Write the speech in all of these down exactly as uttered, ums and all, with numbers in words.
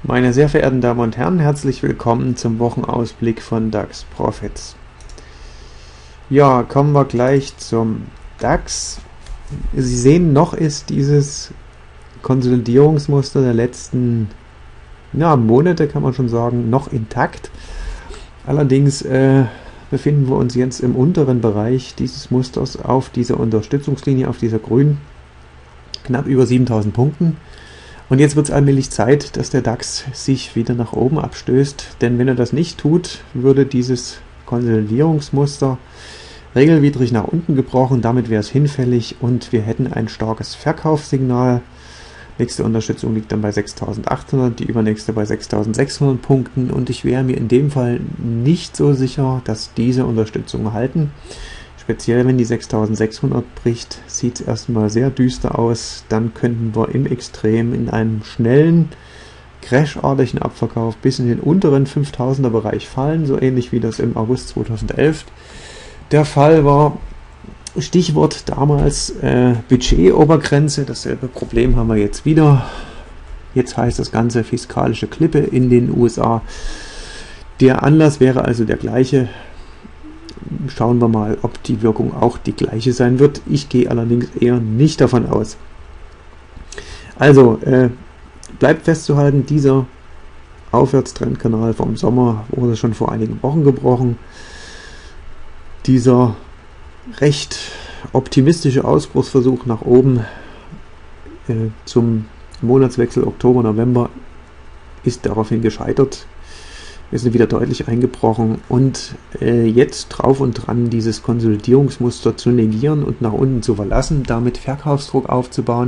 Meine sehr verehrten Damen und Herren, herzlich willkommen zum Wochenausblick von DAX Profits. Ja, kommen wir gleich zum DAX. Sie sehen, noch ist dieses Konsolidierungsmuster der letzten ja, Monate, kann man schon sagen, noch intakt. Allerdings äh, befinden wir uns jetzt im unteren Bereich dieses Musters auf dieser Unterstützungslinie, auf dieser grünen, knapp über siebentausend Punkten. Und jetzt wird es allmählich Zeit, dass der DAX sich wieder nach oben abstößt, denn wenn er das nicht tut, würde dieses Konsolidierungsmuster regelwidrig nach unten gebrochen, damit wäre es hinfällig und wir hätten ein starkes Verkaufssignal. Nächste Unterstützung liegt dann bei sechstausendachthundert, die übernächste bei sechstausendsechshundert Punkten und ich wäre mir in dem Fall nicht so sicher, dass diese Unterstützung halten. Speziell wenn die sechstausendsechshundert bricht, sieht es erstmal sehr düster aus. Dann könnten wir im Extrem in einem schnellen, crashartigen Abverkauf bis in den unteren fünftausender Bereich fallen, so ähnlich wie das im August zweitausendelf der Fall war. Stichwort damals äh, Budgetobergrenze, dasselbe Problem haben wir jetzt wieder. Jetzt heißt das Ganze fiskalische Klippe in den U S A. Der Anlass wäre also der gleiche. Schauen wir mal, ob die Wirkung auch die gleiche sein wird. Ich gehe allerdings eher nicht davon aus. Also, äh, bleibt festzuhalten, dieser Aufwärtstrendkanal vom Sommer wurde schon vor einigen Wochen gebrochen. Dieser recht optimistische Ausbruchsversuch nach oben äh, zum Monatswechsel Oktober-November ist daraufhin gescheitert. Wir sind wieder deutlich eingebrochen und äh, jetzt drauf und dran, dieses Konsolidierungsmuster zu negieren und nach unten zu verlassen, damit Verkaufsdruck aufzubauen.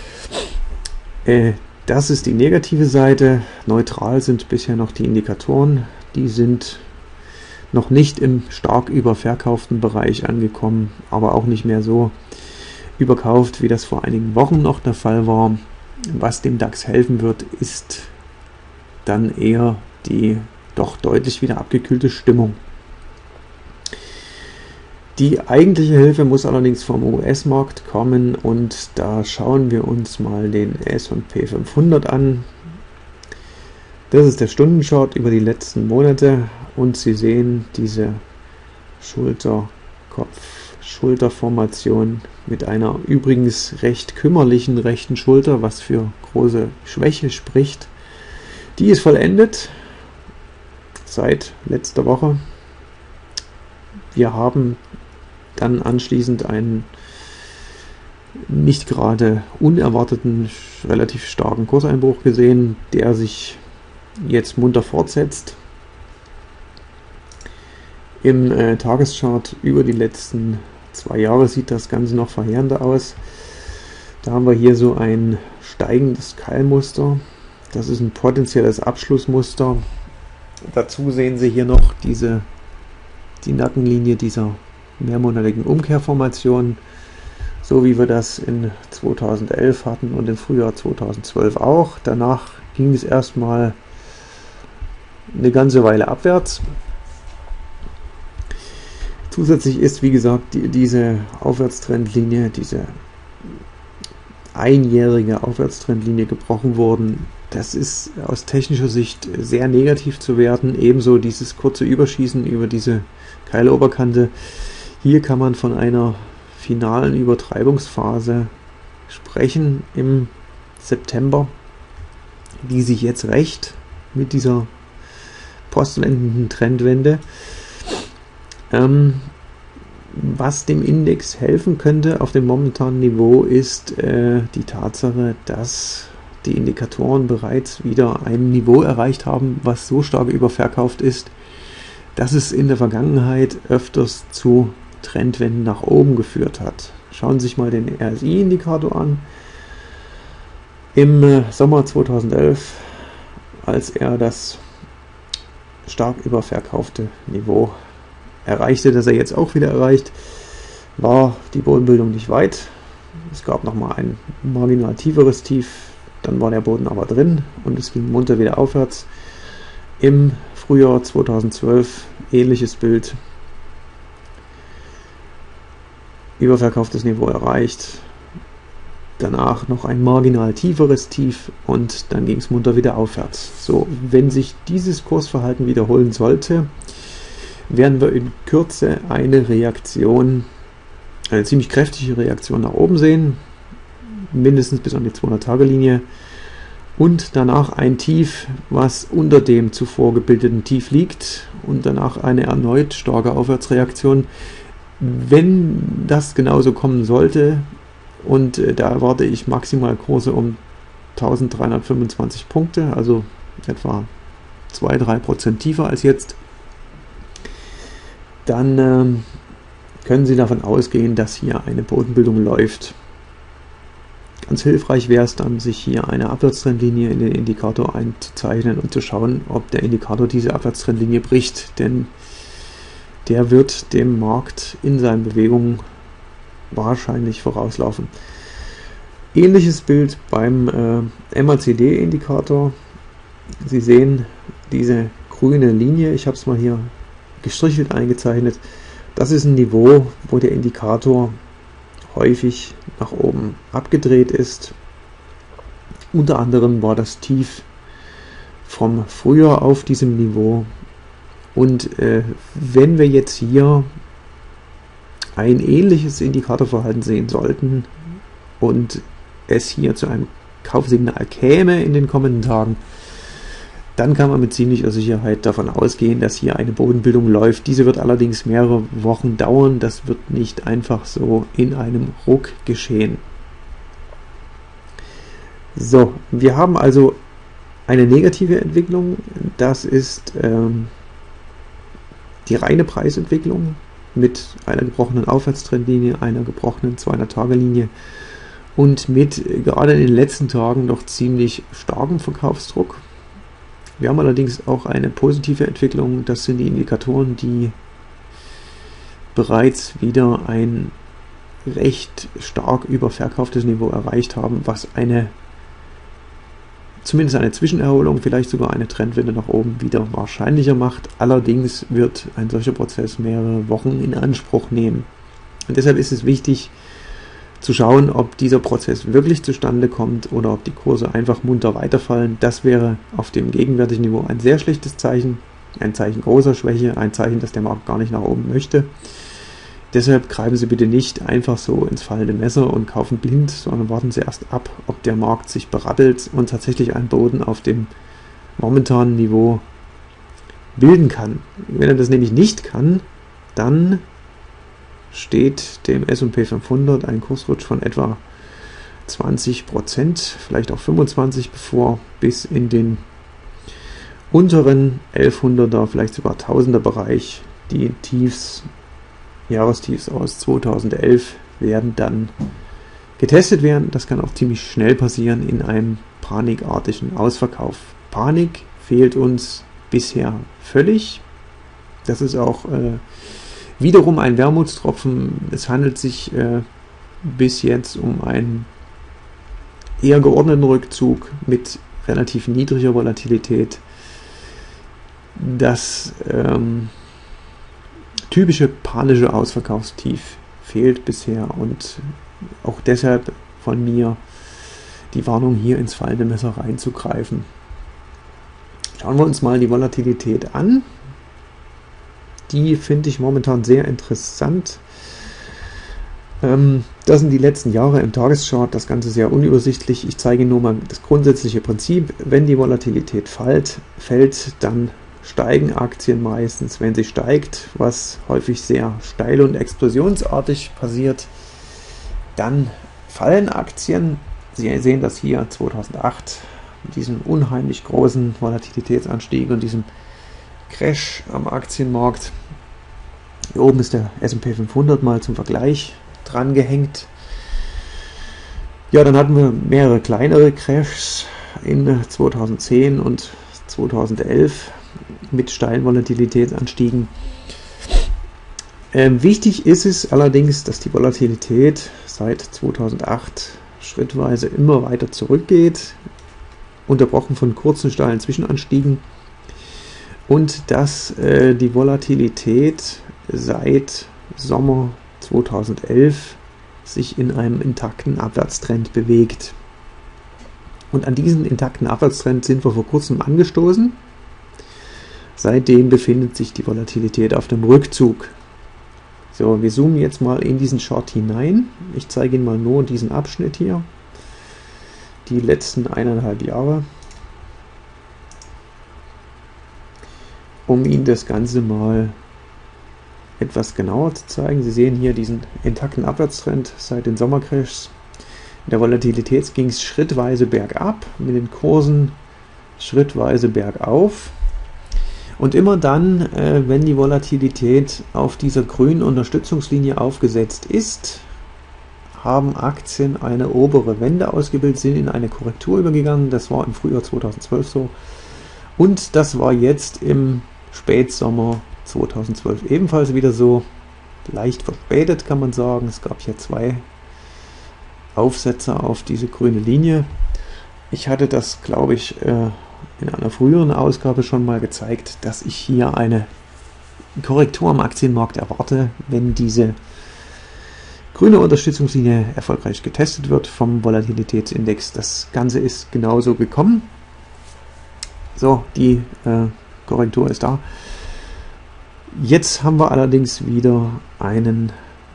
Äh, das ist die negative Seite. Neutral sind bisher noch die Indikatoren. Die sind noch nicht im stark überverkauften Bereich angekommen, aber auch nicht mehr so überkauft, wie das vor einigen Wochen noch der Fall war. Was dem DAX helfen wird, ist dann eher die doch deutlich wieder abgekühlte Stimmung. Die eigentliche Hilfe muss allerdings vom U S-Markt kommen und da schauen wir uns mal den S und P fünfhundert an. Das ist der Stundenchart über die letzten Monate und Sie sehen diese Schulter-Kopf-Schulter-Formation mit einer übrigens recht kümmerlichen rechten Schulter, was für große Schwäche spricht. Die ist vollendet seit letzter Woche. Wir haben dann anschließend einen nicht gerade unerwarteten, relativ starken Kurseinbruch gesehen, der sich jetzt munter fortsetzt. Im äh, Tageschart über die letzten zwei Jahre sieht das Ganze noch verheerender aus. Da haben wir hier so ein steigendes Keilmuster. Das ist ein potenzielles Abschlussmuster. Dazu sehen Sie hier noch diese, die Nackenlinie dieser mehrmonatigen Umkehrformation, so wie wir das in zweitausendelf hatten und im Frühjahr zweitausendzwölf auch. Danach ging es erstmal eine ganze Weile abwärts. Zusätzlich ist, wie gesagt, die, diese Aufwärtstrendlinie, diese einjährige Aufwärtstrendlinie gebrochen worden. Das ist aus technischer Sicht sehr negativ zu werten. Ebenso dieses kurze Überschießen über diese Keiloberkante. Hier kann man von einer finalen Übertreibungsphase sprechen im September, die sich jetzt rächt mit dieser postwendenden Trendwende. Ähm, was dem Index helfen könnte auf dem momentanen Niveau ist äh, die Tatsache, dass die Indikatoren bereits wieder ein Niveau erreicht haben, was so stark überverkauft ist, dass es in der Vergangenheit öfters zu Trendwenden nach oben geführt hat. Schauen Sie sich mal den R S I-Indikator an. Im äh, Sommer zweitausendelf, als er das stark überverkaufte Niveau erreichte, das er jetzt auch wieder erreicht, war die Bodenbildung nicht weit. Es gab nochmal ein marginal tieferes Tief, dann war der Boden aber drin und es ging munter wieder aufwärts. Im Frühjahr zweitausendzwölf ähnliches Bild. Überverkauftes Niveau erreicht. danach noch ein marginal tieferes Tief und dann ging es munter wieder aufwärts. So, wenn sich dieses Kursverhalten wiederholen sollte, werden wir in Kürze eine Reaktion, eine ziemlich kräftige Reaktion nach oben sehen, mindestens bis an die zweihundert-Tage-Linie und danach ein Tief, was unter dem zuvor gebildeten Tief liegt und danach eine erneut starke Aufwärtsreaktion. Wenn das genauso kommen sollte, und äh, da erwarte ich maximal Kurse um eintausenddreihundertfünfundzwanzig Punkte, also etwa zwei bis drei Prozent tiefer als jetzt, dann ähm, können Sie davon ausgehen, dass hier eine Bodenbildung läuft. Ganz hilfreich wäre es dann, sich hier eine Abwärtstrendlinie in den Indikator einzuzeichnen und zu schauen, ob der Indikator diese Abwärtstrendlinie bricht, denn der wird dem Markt in seinen Bewegungen wahrscheinlich vorauslaufen. Ähnliches Bild beim äh, M A C D-Indikator. Sie sehen diese grüne Linie, ich habe es mal hier gestrichelt eingezeichnet. Das ist ein Niveau, wo der Indikator häufig nach oben abgedreht ist. Unter anderem war das Tief vom Frühjahr auf diesem Niveau. Und äh, wenn wir jetzt hier ein ähnliches Indikatorverhalten sehen sollten und es hier zu einem Kaufsignal käme in den kommenden Tagen, dann kann man mit ziemlicher Sicherheit davon ausgehen, dass hier eine Bodenbildung läuft. Diese wird allerdings mehrere Wochen dauern. Das wird nicht einfach so in einem Ruck geschehen. So, wir haben also eine negative Entwicklung. Das ist ähm, die reine Preisentwicklung mit einer gebrochenen Aufwärtstrendlinie, einer gebrochenen zweihundert-Tage-Linie und mit gerade in den letzten Tagen noch ziemlich starkem Verkaufsdruck. Wir haben allerdings auch eine positive Entwicklung. Das sind die Indikatoren, die bereits wieder ein recht stark überverkauftes Niveau erreicht haben, was eine zumindest eine Zwischenerholung, vielleicht sogar eine Trendwende nach oben wieder wahrscheinlicher macht. Allerdings wird ein solcher Prozess mehrere Wochen in Anspruch nehmen. Und deshalb ist es wichtig zu schauen, ob dieser Prozess wirklich zustande kommt oder ob die Kurse einfach munter weiterfallen. Das wäre auf dem gegenwärtigen Niveau ein sehr schlechtes Zeichen, ein Zeichen großer Schwäche, ein Zeichen, dass der Markt gar nicht nach oben möchte. Deshalb greifen Sie bitte nicht einfach so ins fallende Messer und kaufen blind, sondern warten Sie erst ab, ob der Markt sich berappelt und tatsächlich einen Boden auf dem momentanen Niveau bilden kann. Wenn er das nämlich nicht kann, dann steht dem S und P fünfhundert ein Kursrutsch von etwa zwanzig Prozent, vielleicht auch fünfundzwanzig bevor, bis in den unteren elfhunderter, vielleicht sogar tausender Bereich. Die Tiefs, Jahrestiefs aus zweitausendelf werden dann getestet werden. Das kann auch ziemlich schnell passieren in einem panikartigen Ausverkauf. Panik fehlt uns bisher völlig. Das ist auch äh, wiederum ein Wermutstropfen. Es handelt sich äh, bis jetzt um einen eher geordneten Rückzug mit relativ niedriger Volatilität. Das ähm, typische panische Ausverkaufstief fehlt bisher und auch deshalb von mir die Warnung, hier ins fallende Messer reinzugreifen. Schauen wir uns mal die Volatilität an. Die finde ich momentan sehr interessant. Ähm, das sind die letzten Jahre im Tageschart, das Ganze sehr unübersichtlich. Ich zeige nur mal das grundsätzliche Prinzip. Wenn die Volatilität fällt, fällt dann steigen Aktien meistens. Wenn sie steigt, was häufig sehr steil und explosionsartig passiert, dann fallen Aktien. Sie sehen das hier zweitausendacht mit diesem unheimlich großen Volatilitätsanstieg und diesem Crash am Aktienmarkt. Hier oben ist der S und P fünfhundert mal zum Vergleich dran gehängt. Ja, dann hatten wir mehrere kleinere Crashs in zweitausendzehn und zweitausendelf mit steilen Volatilitätsanstiegen. Ähm, wichtig ist es allerdings, dass die Volatilität seit zweitausendacht schrittweise immer weiter zurückgeht, unterbrochen von kurzen steilen Zwischenanstiegen, und dass äh, die Volatilität seit Sommer zweitausendelf sich in einem intakten Abwärtstrend bewegt. Und an diesen intakten Abwärtstrend sind wir vor kurzem angestoßen. Seitdem befindet sich die Volatilität auf dem Rückzug. So, wir zoomen jetzt mal in diesen Chart hinein. Ich zeige Ihnen mal nur diesen Abschnitt hier. Die letzten eineinhalb Jahre. Um Ihnen das Ganze mal etwas genauer zu zeigen. Sie sehen hier diesen intakten Abwärtstrend seit den Sommercrashs. In der Volatilität ging es schrittweise bergab, mit den Kursen schrittweise bergauf. Und immer dann, äh, wenn die Volatilität auf dieser grünen Unterstützungslinie aufgesetzt ist, haben Aktien eine obere Wende ausgebildet, sind in eine Korrektur übergegangen. Das war im Frühjahr zweitausendzwölf so. Und das war jetzt im Spätsommer zweitausendzwölf ebenfalls wieder so. Leicht verspätet kann man sagen. Es gab hier zwei Aufsätze auf diese grüne Linie. Ich hatte das, glaube ich, in einer früheren Ausgabe schon mal gezeigt, dass ich hier eine Korrektur am Aktienmarkt erwarte, wenn diese grüne Unterstützungslinie erfolgreich getestet wird vom Volatilitätsindex. Das Ganze ist genauso gekommen. So, die äh, Korrektur ist da. Jetzt haben wir allerdings wieder einen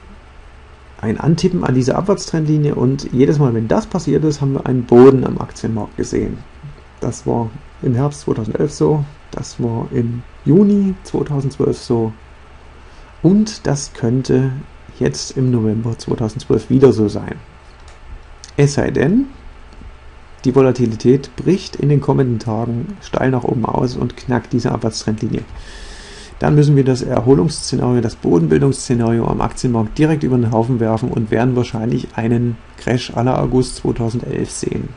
ein Antippen an diese Abwärtstrendlinie und jedes Mal, wenn das passiert ist, haben wir einen Boden am Aktienmarkt gesehen. Das war im Herbst zweitausendelf so, das war im Juni zweitausendzwölf so und das könnte jetzt im November zweitausendzwölf wieder so sein. Es sei denn, die Volatilität bricht in den kommenden Tagen steil nach oben aus und knackt diese Abwärtstrendlinie. Dann müssen wir das Erholungsszenario, das Bodenbildungsszenario am Aktienmarkt direkt über den Haufen werfen und werden wahrscheinlich einen Crash à la August zweitausendelf sehen.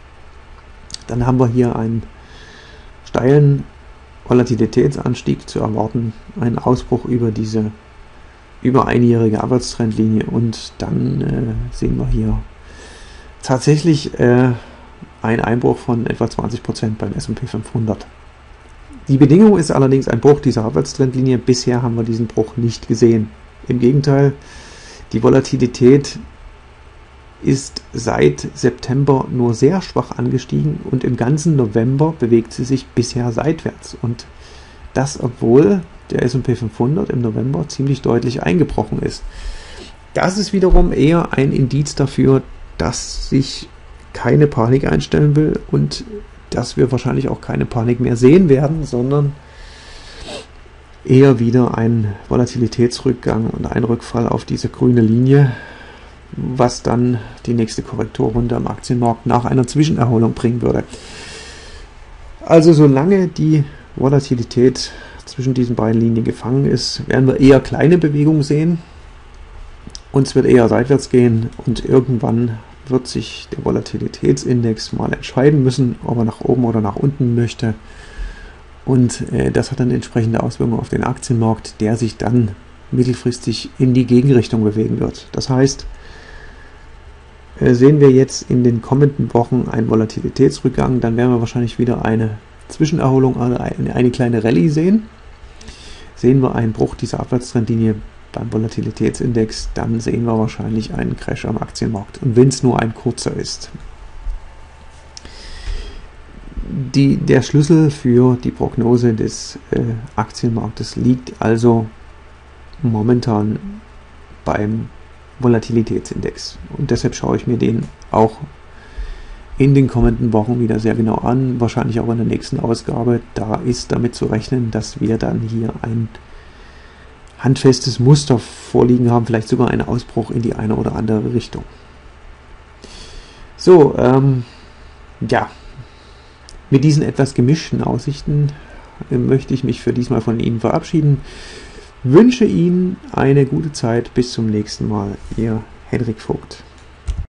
Dann haben wir hier einen steilen Volatilitätsanstieg zu erwarten, einen Ausbruch über diese über einjährige Abwärtstrendlinie und dann äh, sehen wir hier tatsächlich äh, einen Einbruch von etwa zwanzig Prozent beim S und P fünfhundert. Die Bedingung ist allerdings ein Bruch dieser Abwärtstrendlinie. Bisher haben wir diesen Bruch nicht gesehen. Im Gegenteil, die Volatilität ist seit September nur sehr schwach angestiegen und im ganzen November bewegt sie sich bisher seitwärts. Und das, obwohl der S und P fünfhundert im November ziemlich deutlich eingebrochen ist. Das ist wiederum eher ein Indiz dafür, dass sich keine Panik einstellen will und dass wir wahrscheinlich auch keine Panik mehr sehen werden, sondern eher wieder ein Volatilitätsrückgang und ein Rückfall auf diese grüne Linie, was dann die nächste Korrekturrunde am Aktienmarkt nach einer Zwischenerholung bringen würde. Also solange die Volatilität zwischen diesen beiden Linien gefangen ist, werden wir eher kleine Bewegungen sehen. Uns wird eher seitwärts gehen und irgendwann wird sich der Volatilitätsindex mal entscheiden müssen, ob er nach oben oder nach unten möchte. Und äh, das hat dann entsprechende Auswirkungen auf den Aktienmarkt, der sich dann mittelfristig in die Gegenrichtung bewegen wird. Das heißt, äh, sehen wir jetzt in den kommenden Wochen einen Volatilitätsrückgang, dann werden wir wahrscheinlich wieder eine Zwischenerholung, eine, eine kleine Rallye sehen. Sehen wir einen Bruch dieser Abwärtstrendlinie beim Volatilitätsindex, dann sehen wir wahrscheinlich einen Crash am Aktienmarkt. Und wenn es nur ein kurzer ist. Die, der Schlüssel für die Prognose des äh, Aktienmarktes liegt also momentan beim Volatilitätsindex. Und deshalb schaue ich mir den auch in den kommenden Wochen wieder sehr genau an, wahrscheinlich auch in der nächsten Ausgabe. Da ist damit zu rechnen, dass wir dann hier ein handfestes Muster vorliegen haben, vielleicht sogar einen Ausbruch in die eine oder andere Richtung. So, ähm, ja, mit diesen etwas gemischten Aussichten äh, möchte ich mich für diesmal von Ihnen verabschieden. Wünsche Ihnen eine gute Zeit, bis zum nächsten Mal. Ihr Henrik Vogt.